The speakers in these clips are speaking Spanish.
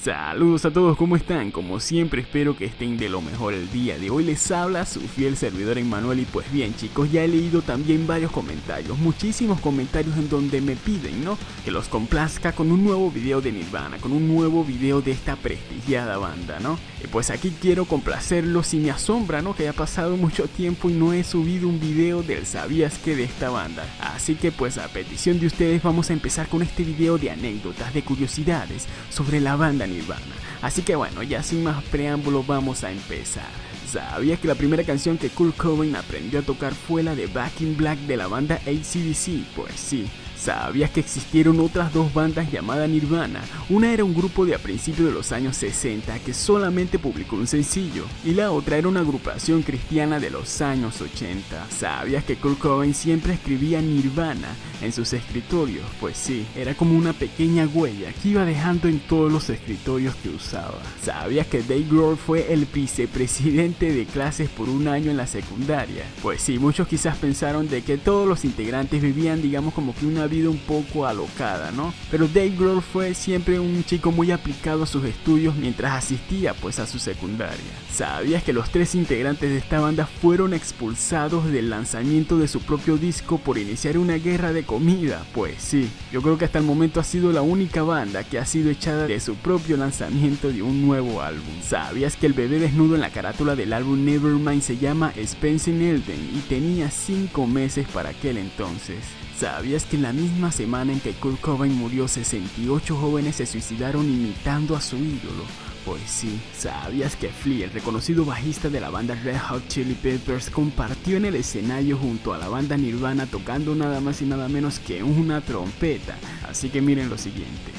Saludos a todos, ¿cómo están? Como siempre espero que estén de lo mejor el día de hoy. Les habla su fiel servidor Emmanuel y pues bien chicos, ya he leído también varios comentarios, muchísimos comentarios en donde me piden, ¿no? Que los complazca con un nuevo video de Nirvana, con un nuevo video de esta prestigiada banda, ¿no? Y pues aquí quiero complacerlos y me asombra, ¿no? Que haya pasado mucho tiempo y no he subido un video del ¿sabías qué? De esta banda. Así que pues a petición de ustedes vamos a empezar con este video de anécdotas, de curiosidades sobre la banda Nirvana. Así que bueno, ya sin más preámbulo vamos a empezar. ¿Sabías que la primera canción que Kurt Cobain aprendió a tocar fue la de Back in Black de la banda AC/DC? Pues sí. ¿Sabías que existieron otras dos bandas llamadas Nirvana? Una era un grupo de a principios de los años 60 que solamente publicó un sencillo, y la otra era una agrupación cristiana de los años 80. ¿Sabías que Kurt Cobain siempre escribía Nirvana en sus escritorios? Pues sí, era como una pequeña huella que iba dejando en todos los escritorios que usaba. ¿Sabías que Dave Grohl fue el vicepresidente de clases por un año en la secundaria? Pues sí, muchos quizás pensaron de que todos los integrantes vivían digamos como que una vida un poco alocada, ¿no? Pero Dave Grohl fue siempre un chico muy aplicado a sus estudios mientras asistía pues a su secundaria. ¿Sabías que los tres integrantes de esta banda fueron expulsados del lanzamiento de su propio disco por iniciar una guerra de comida? Pues sí, yo creo que hasta el momento ha sido la única banda que ha sido echada de su propio lanzamiento de un nuevo álbum. ¿Sabías que el bebé desnudo en la carátula del álbum Nevermind se llama Spencer Elden y tenía 5 meses para aquel entonces? ¿Sabías que en la misma semana en que Kurt Cobain murió, 68 jóvenes se suicidaron imitando a su ídolo? Pues sí. ¿Sabías que Flea, el reconocido bajista de la banda Red Hot Chili Peppers, compartió en el escenario junto a la banda Nirvana tocando nada más y nada menos que una trompeta? Así que miren lo siguiente.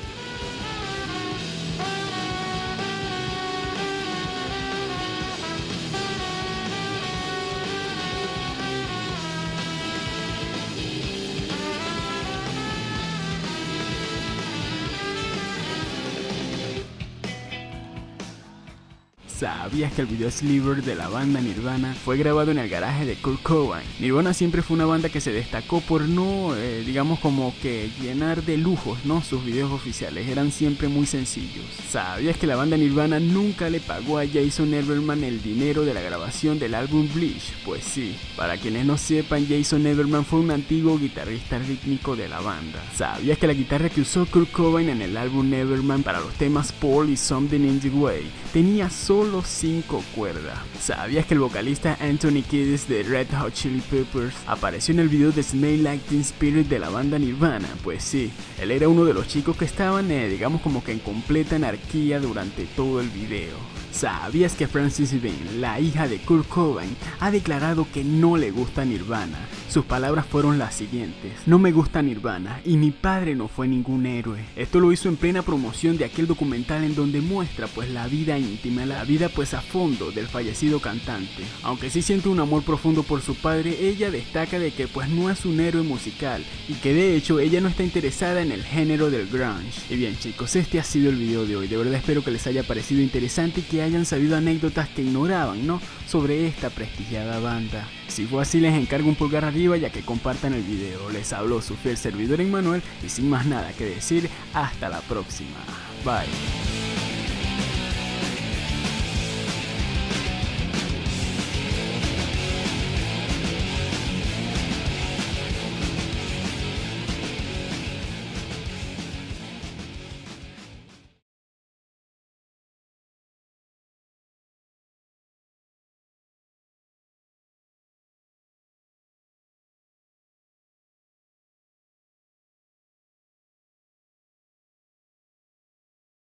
¿Sabías que el video Sliver de la banda Nirvana fue grabado en el garaje de Kurt Cobain? Nirvana siempre fue una banda que se destacó por no, digamos como que llenar de lujos, ¿no? Sus videos oficiales eran siempre muy sencillos. ¿Sabías que la banda Nirvana nunca le pagó a Jason Neverman el dinero de la grabación del álbum Bleach? Pues sí, para quienes no sepan, Jason Neverman fue un antiguo guitarrista rítmico de la banda. ¿Sabías que la guitarra que usó Kurt Cobain en el álbum Neverman para los temas Paul y Something in the Way tenía solo 5 cuerdas? ¿Sabías que el vocalista Anthony Kiedis de Red Hot Chili Peppers apareció en el video de Smell Like Teen Spirit de la banda Nirvana? Pues sí, él era uno de los chicos que estaban digamos como que en completa anarquía durante todo el video. ¿Sabías que Frances Bean, la hija de Kurt Cobain, ha declarado que no le gusta Nirvana? Sus palabras fueron las siguientes: no me gusta Nirvana y mi padre no fue ningún héroe. Esto lo hizo en plena promoción de aquel documental en donde muestra pues la vida íntima, la vida pues a fondo del fallecido cantante. Aunque sí siente un amor profundo por su padre, ella destaca de que pues no es un héroe musical y que de hecho ella no está interesada en el género del grunge. Y bien chicos, este ha sido el video de hoy. De verdad espero que les haya parecido interesante y que hayan sabido anécdotas que ignoraban, ¿no? Sobre esta prestigiada banda. Si fue así, les encargo un pulgar arriba ya que compartan el video. Les habló su fiel servidor Emmanuel y sin más nada que decir, hasta la próxima. Bye.